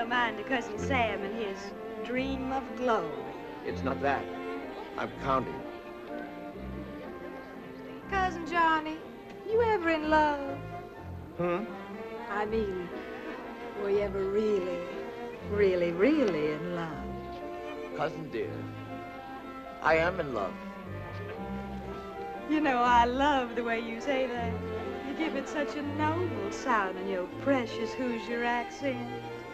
don't mind to Cousin Sam and his dream of glory. It's not that. I'm counting. Cousin Johnny, you ever in love? I mean, were you ever really, really in love? Cousin dear, I am in love. You know, I love the way you say that. You give it such a noble sound in your precious Hoosier accent.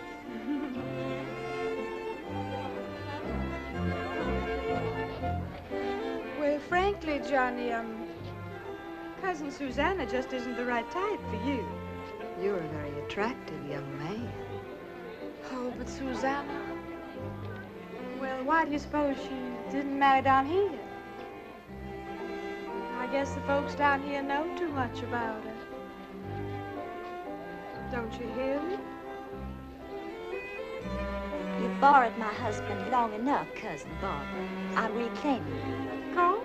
Well, frankly, Johnny, Cousin Susanna just isn't the right type for you. You're a very attractive young man. Oh, but Susanna? Well, why do you suppose she didn't marry down here? I guess the folks down here know too much about her. Don't you hear me? You've borrowed my husband long enough, Cousin Barbara. I'm reclaiming you. Of course.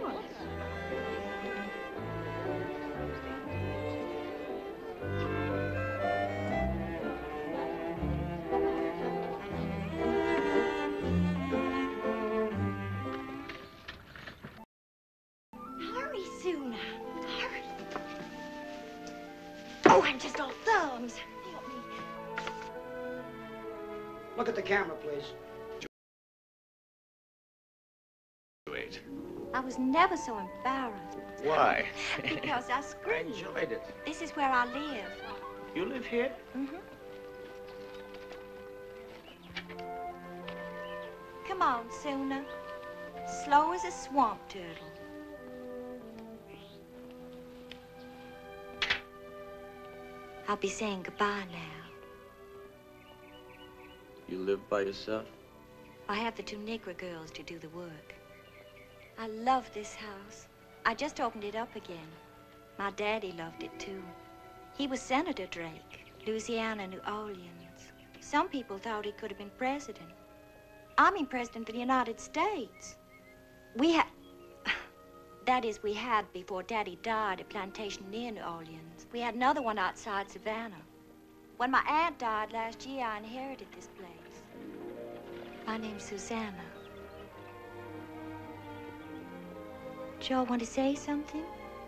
Hurry, Suna. Hurry. Oh, I'm just all thumbs. Help me. Look at the camera, please. Wait. I was never so embarrassed. Why? Because I I screamed. enjoyed it. This is where I live. You live here? Mm-hmm. Come on, Suna. Slow as a swamp turtle. I'll be saying goodbye now. You live by yourself? I have the two Negro girls to do the work. I love this house. I just opened it up again. My daddy loved it too. He was Senator Drake, Louisiana, New Orleans. Some people thought he could have been president. I mean president of the United States. That is, we had before Daddy died at Plantation near New Orleans. We had another one outside Savannah. When my aunt died last year, I inherited this place. My name's Susanna. Do y'all want to say something?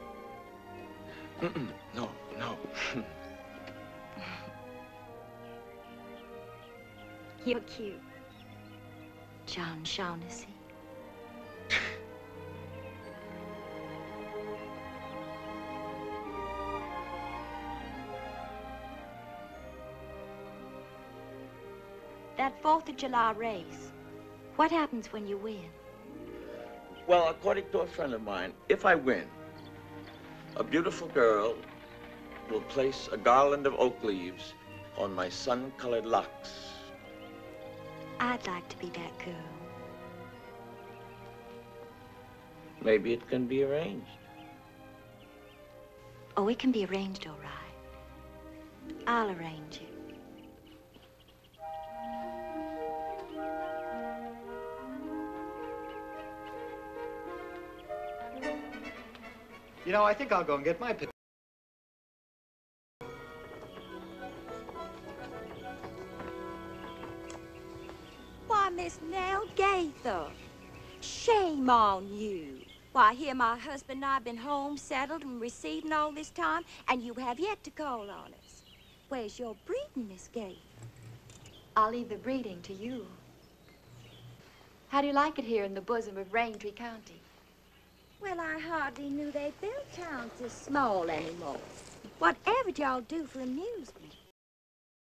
No, no. You're cute. John Shaughnessy. That 4th of July race, what happens when you win? Well, according to a friend of mine, if I win, a beautiful girl will place a garland of oak leaves on my sun-colored locks. I'd like to be that girl. Maybe it can be arranged. Oh, it can be arranged all right. I'll arrange it. You know, I think I'll go and get my picture. Why, Miss Nell Gaither, shame on you. Why, here my husband and I have been home, settled, and receiving all this time, and you have yet to call on us. Where's your breeding, Miss Gaither? I'll leave the breeding to you. How do you like it here in the bosom of Raintree County? Well, I hardly knew they built towns this small anymore. Whatever y'all do for amusement?